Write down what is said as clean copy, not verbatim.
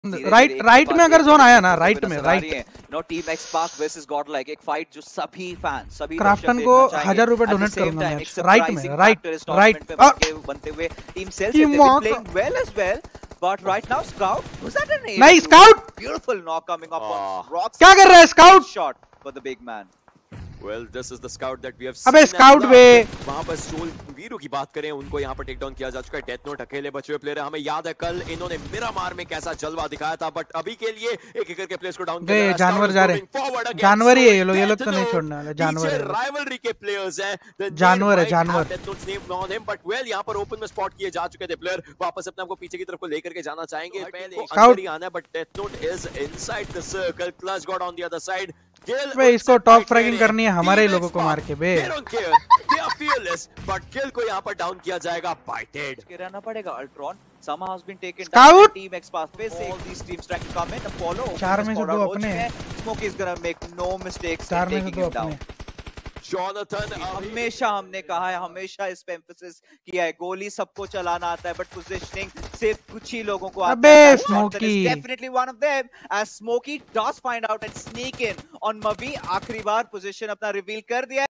Right में अगर zone आया ना, राइट में, right no team XSpark versus Godlike, एक फाइट जो सभी फैंस, सभी क्राफ्टन को 1000 रुपए डोनेट करूंगा मैच। राइट में, राइट बनते हुए team sales they be playing well as well, but right now scout, was that an नहीं, scout beautiful knock coming up on rocks. क्या कर रहा है scout? Shot for the big man. Well, this is the scout that we have अबे scout वे वहां पर soul Veeru की बात करें, उनको यहाँ पर टेक डाउन किया जा चुका है। डेथ नोट अकेले बचे हुए प्लेयर है, हमें याद है कल इन्होंने मिरामार में कैसा जलवा दिखाया था, बट अभी के लिए एक एक करके प्लेयर्स को डाउन कर रहा है। जानवर जा रहे हैं, जानवर ही है ये लोग तो नहीं छोड़ने वाले, जानवर है, राइवलरी के प्लेयर्स हैं, जानवर है, जानवर। बट वेल यहाँ पर ओपन में स्पॉट किए जा चुके थे प्लेयर, वापस अपने आपको पीछे की तरफ को लेकर के जाना चाहेंगे। पहले अंदर ही आना है, but death note is inside the circle, clutch got on the other side. बे इसको टॉप फ्रैगिंग करनी है हमारे लोगों को मार के बे। बट किल को यहाँ पर डाउन किया जाएगा बाय टेड। रहना पड़ेगा Ultron somehow has been taken down. Team X pass पे से all these teams trying to come in. Apollo 4 में से 2 अपने हैं। Smoke is gonna make no mistakes 4 में से 2 him down. अपने। Jonathan हमेशा हमने कहा है, हमेशा इस पे एम्फेसिस किया है, गोली सबको चलाना आता है, बट पोजीशनिंग सिर्फ कुछ ही लोगों को आता है। Smokey definitely one of them, as Smokey does find out and sneak in on Mavi। आखिरी बार पोजीशन अपना रिवील कर दिया है।